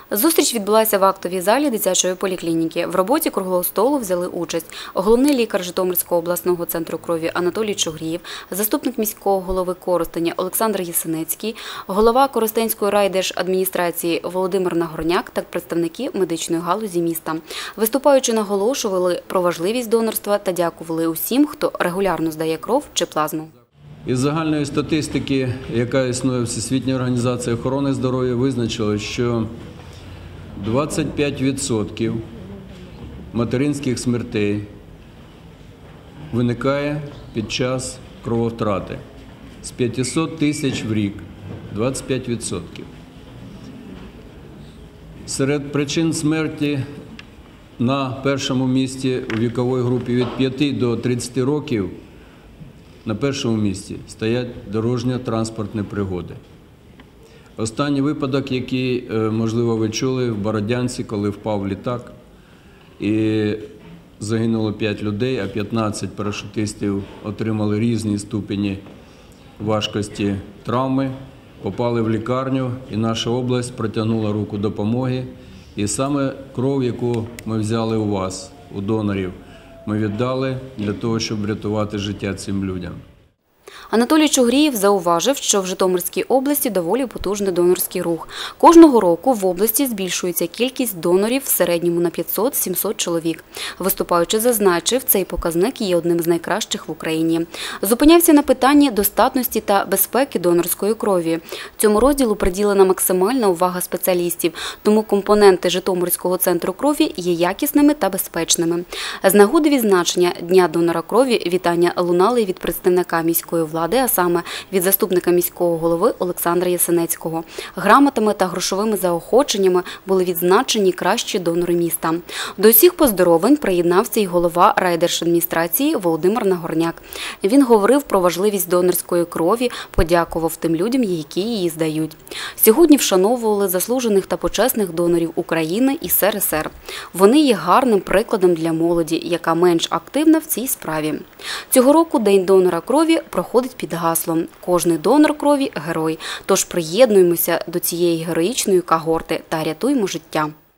Зустріч відбулася в актовій залі дитячої поліклініки. В роботі круглого столу взяли участь головний лікар Житомирського обласного центру крові Анатолій Чугрієв, заступник міського голови Коростеня Олександр Ясенецький, голова Коростенської райдержадміністрації Володимир Нагорняк та представники медичної галузі міста. Виступаючи, наголошували про важливість донорства та дякували усім, хто регулярно здає кров чи плазму. Із загальної статистики, яка існує Всесвітня організація охорони здоров'я, визначила, що 25% материнських смертей виникає під час крововтрати. З 500 тисяч в рік – 25%. Серед причин смерті на першому місці у віковій групі від 5 до 30 років на першому місці стоять дорожньо-транспортні пригоди. Останній випадок, який, можливо, ви чули, в Бородянці, коли впав літак і загинуло 5 людей, а 15 парашутистів отримали різні ступені важкості травми, попали в лікарню, і наша область протягнула руку допомоги. І саме кров, яку ми взяли у вас, у донорів, ми віддали для того, щоб врятувати життя цим людям. Анатолій Чугрієв зауважив, що в Житомирській області доволі потужний донорський рух. Кожного року в області збільшується кількість донорів в середньому на 500-700 чоловік. Виступаючи, зазначив, цей показник є одним з найкращих в Україні. Зупинявся на питанні достатності та безпеки донорської крові. Цьому розділу приділена максимальна увага спеціалістів, тому компоненти Житомирського центру крові є якісними та безпечними. З нагоди відзначення Дня донора крові вітання лунали від представника міської влади, а саме від заступника міського голови Олександра Ясенецького. Грамотами та грошовими заохоченнями були відзначені кращі донори міста. До усіх поздоровлень приєднався й голова райдержадміністрації Володимир Нагорняк. Він говорив про важливість донорської крові, подякував тим людям, які її здають. Сьогодні вшановували заслужених та почесних донорів України і СРСР. Вони є гарним прикладом для молоді, яка менш активна в цій справі. Цього року День донора крові проходить під гаслом «Кожний донор крові – герой». Тож приєднуємося до цієї героїчної когорти та рятуємо життя.